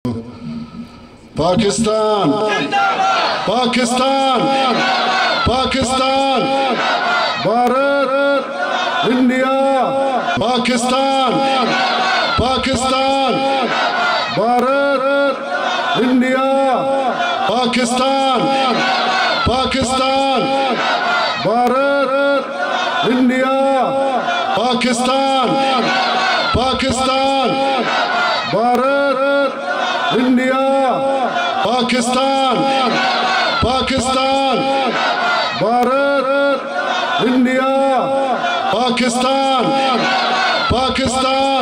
Pakistan Pakistan Pakistan Bharat India Pakistan Pakistan Bharat India Pakistan Pakistan Bharat India Pakistan Pakistan Bharat India Pakistan Pakistan Bharat India Pakistan Pakistan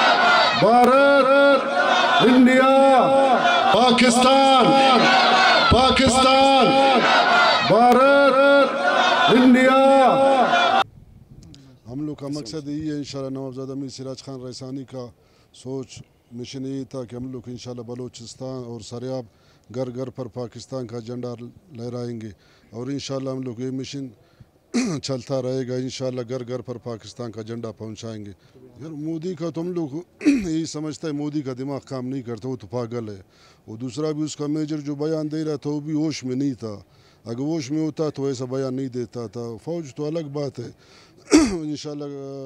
Bharat India Pakistan Pakistan Bharat India. हम लोग का मकसद यही है इंशाल्लाह नवाबजादा मीर सिराज खान रईसानी का सोच मिशन यही था कि हम लोग इंशाल्लाह बलूचिस्तान और सरियाब घर घर पर पाकिस्तान का झंडा लहराएंगे और इंशाल्लाह हम लोग ये मिशन चलता रहेगा। इंशाल्लाह घर घर पर पाकिस्तान का झंडा पहुंचाएंगे। यार मोदी का तुम लोग यही समझता है मोदी का दिमाग काम नहीं करता, वो तो पागल है। और दूसरा भी उसका मेजर जो बयान दे रहा था वो भी होश में नहीं था। अगर होश में होता तो ऐसा बयान नहीं देता था। फौज तो अलग बात है। इंशाल्लाह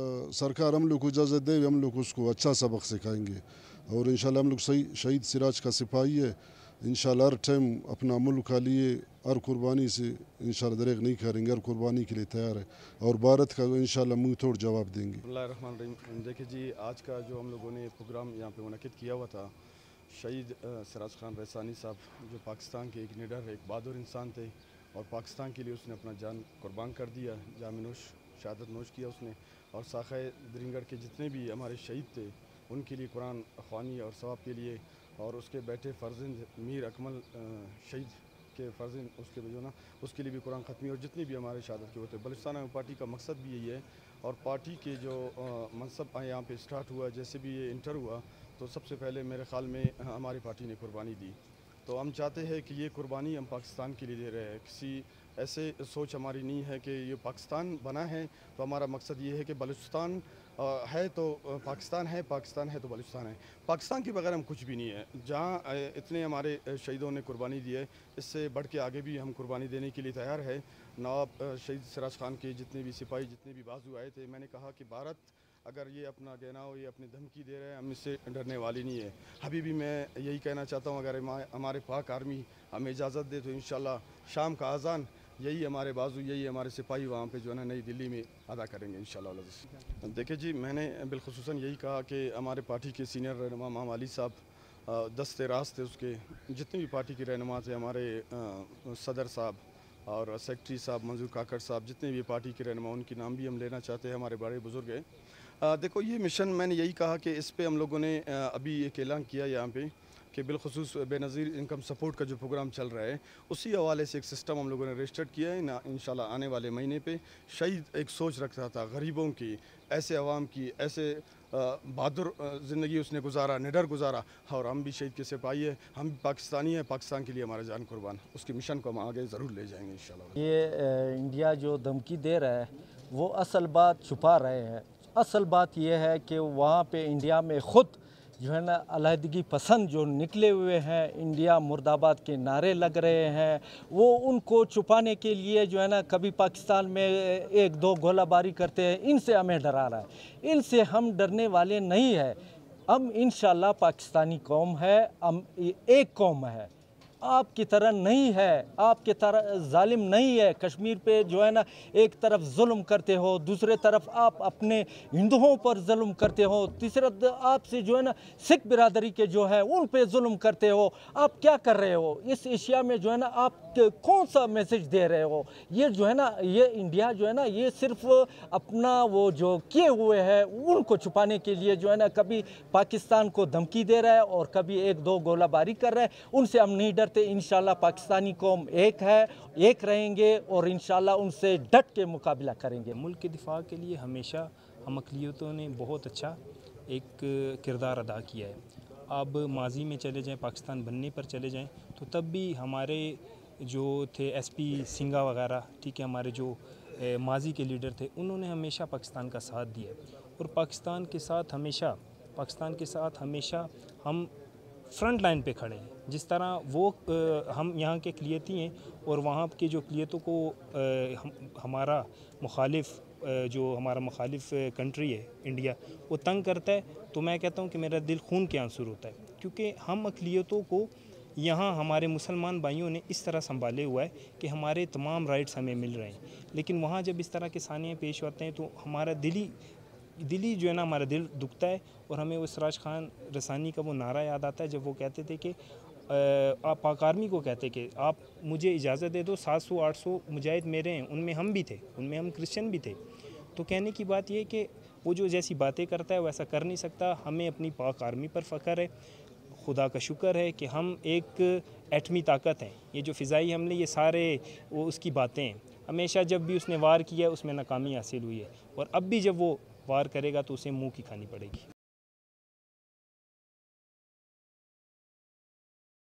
सरकार हम लोग को इजाज़त दे, हम लोग उसको अच्छा सबक सिखाएंगे और इंशाल्लाह हम लोग सही शहीद सिराज का सिपाही है। इंशाल्लाह हर टाइम अपना मुल्क के लिए हर कुर्बानी से इंशाल्लाह दरेग नहीं करेंगे, हर कुर्बानी के लिए तैयार है और भारत का इंशाल्लाह मुंह तोड़ जवाब देंगे। देखिए जी, आज का जो हम लोगों ने प्रोग्राम यहाँ पे मुनक़िद किया हुआ था, शहीद सिराज खान रईसानी साहब जो पाकिस्तान के एक निडर एक बहादुर इंसान थे और पाकिस्तान के लिए उसने अपना जान कुर्बान कर दिया, जाम नोश शहादत नोश किया उसने। और साख़े दरिंगड़ के जितने भी हमारे शहीद थे उनके लिए कुरान ख़वानी और सवाब के लिए, और उसके बेटे फ़र्जंद मीर अकमल शहीद के फ़र्जंद उसके जो ना उसके लिए भी कुरान ख़त्मी, और जितने भी हमारे शहादत के होते। बलूचिस्तान में पार्टी का मकसद भी यही है और पार्टी के जो मनसब यहाँ पे स्टार्ट हुआ, जैसे भी ये इंटर हुआ तो सबसे पहले मेरे ख़्याल में हमारी पार्टी ने कुर्बानी दी। तो हम चाहते हैं कि ये कुर्बानी हम पाकिस्तान के लिए दे रहे हैं। किसी ऐसे सोच हमारी नहीं है कि ये पाकिस्तान बना है तो हमारा मकसद ये है कि बलूचिस्तान है तो पाकिस्तान है, पाकिस्तान है तो बलूचिस्तान है। पाकिस्तान के बगैर हम कुछ भी नहीं है। जहाँ इतने हमारे शहीदों ने कुर्बानी दी है, इससे बढ़ के आगे भी हम कुर्बानी देने के लिए तैयार है। नवाब शहीद सिराज खान के जितने भी सिपाही, जितने भी बाजू आए थे, मैंने कहा कि भारत अगर ये अपना गहना हो, ये अपनी धमकी दे रहे हैं, हम इससे डरने वाली नहीं है। अभी भी मैं यही कहना चाहता हूँ, अगर हमारे पाक आर्मी हमें इजाज़त दे तो इंशाल्लाह शाम का अज़ान यही हमारे बाजू, यही हमारे सिपाही वहाँ पे जो है ना नई दिल्ली में अदा करेंगे इंशाल्लाह। देखिए जी, मैंने बिलखुसूसन यही कहा कि हमारे पार्टी के सीनियर रहनुमा इमाम अली साहब दस्ते राज थे, उसके जितने भी पार्टी के रहनुमा थे, हमारे सदर साहब और सेक्रेटरी साहब मंजूर काकड़ साहब, जितने भी पार्टी के रहनुमा, उनके नाम भी हम लेना चाहते हैं। हमारे बड़े बुज़ुर्ग हैं। देखो ये मिशन मैंने यही कहा कि इस पे हम लोगों ने अभी एक ऐलान किया यहाँ पे कि बिलखुसूस बेनज़ीर इनकम सपोर्ट का जो प्रोग्राम चल रहा है उसी हवाले से एक सिस्टम हम लोगों ने रजिस्टर्ड किया है ना। इंशाल्लाह आने वाले महीने पे शहीद एक सोच रखता था गरीबों की, ऐसे अवाम की, ऐसे बहादुर ज़िंदगी उसने गुजारा, निडर गुजारा, और हम भी शहीद के सिपाही है, हम भी पाकिस्तानी हैं, पाकिस्तान के लिए हमारा जान कुर्बान। उसके मिशन को हम आगे ज़रूर ले जाएंगे इंशाल्लाह। ये इंडिया जो धमकी दे रहा है वो असल बात छुपा रहे हैं। असल बात यह है कि वहाँ पे इंडिया में ख़ुद जो है ना अलहदगी पसंद जो निकले हुए हैं, इंडिया मुर्दाबाद के नारे लग रहे हैं, वो उनको छुपाने के लिए जो है ना कभी पाकिस्तान में एक दो गोलाबारी करते हैं, इनसे हमें डरा रहा है। इनसे हम डरने वाले नहीं है। हम इंशाल्लाह पाकिस्तानी कौम है, हम एक कौम है, आपकी तरह नहीं है, आपके तरह जालिम नहीं है। कश्मीर पे जो है ना एक तरफ जुल्म करते हो, दूसरे तरफ आप अपने हिंदुओं पर जुल्म करते हो, तीसरा आपसे जो है ना सिख बिरादरी के जो है उन पे जुल्म करते हो। आप क्या कर रहे हो इस एशिया में? जो है ना आप कौन सा मैसेज दे रहे हो? ये जो है ना ये इंडिया जो है ना ये सिर्फ अपना वो जो किए हुए हैं उनको छुपाने के लिए जो है ना कभी पाकिस्तान को धमकी दे रहा है और कभी एक दो गोलाबारी कर रहा है। उनसे हम नहीं डरते। इंशाल्लाह पाकिस्तानी कौम एक है, एक रहेंगे और इंशाल्लाह उनसे डट के मुकाबला करेंगे। मुल्क के दिफा के लिए हमेशा हम अक़लियतों ने बहुत अच्छा एक किरदार अदा किया है। अब माजी में चले जाएं, पाकिस्तान बनने पर चले जाएं, तो तब भी हमारे जो थे SP सिंघा वगैरह, ठीक है, हमारे जो माजी के लीडर थे, उन्होंने हमेशा पाकिस्तान का साथ दिया और पाकिस्तान के साथ हमेशा हम फ्रंट लाइन पे खड़े हैं। जिस तरह वो हम यहाँ के अक़लियती हैं और वहाँ के जो अक़लियतों को हमारा मुखालिफ जो हमारा मुखालिफ कंट्री है इंडिया वो तंग करता है, तो मैं कहता हूँ कि मेरा दिल खून के आंसू होता है, क्योंकि हम अक़लियतों को यहाँ हमारे मुसलमान भाइयों ने इस तरह संभाले हुआ है कि हमारे तमाम राइट्स हमें मिल रहे हैं, लेकिन वहाँ जब इस तरह के सानियाँ पेश होते हैं तो हमारा दिली जो है ना, हमारा दिल दुखता है। और हमें वो सिराज खान रसानी का वो नारा याद आता है जब वो कहते थे कि आप पाक आर्मी को कहते कि आप मुझे इजाज़त दे दो, 700-800 मुजाहिद मेरे हैं, उनमें हम भी थे, उनमें हम क्रिश्चियन भी थे। तो कहने की बात ये है कि वो जो जैसी बातें करता है वैसा कर नहीं सकता। हमें अपनी पाक आर्मी पर फ़ख्र है, खुदा का शुक्र है कि हम एक एटमी ताकत हैं। ये जो फ़िज़ाई हमले, ये सारे वो उसकी बातें हैं। हमेशा जब भी उसने वार किया उसमें नाकामी हासिल हुई है, और अब भी जब वो वार करेगा तो उसे मुँह की खानी पड़ेगी।